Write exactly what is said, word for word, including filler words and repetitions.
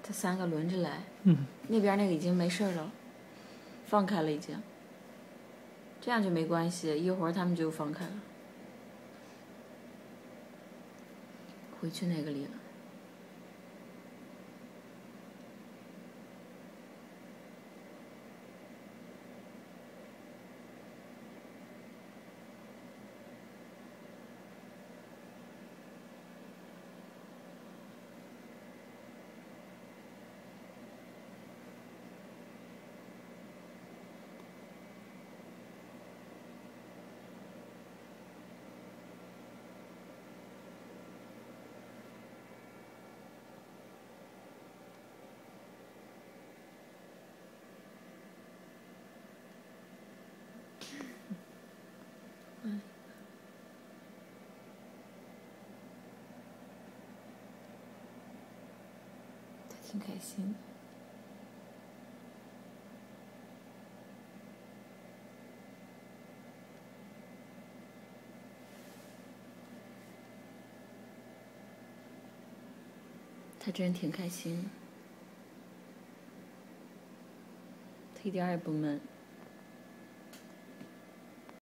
它三个轮着来。 嗯。 那边那个已经没事了，放开了已经。这样就没关系，一会儿他们就放开了。回去那个里了。嗯，他挺开心的。他真挺开心的，他一点儿也不闷。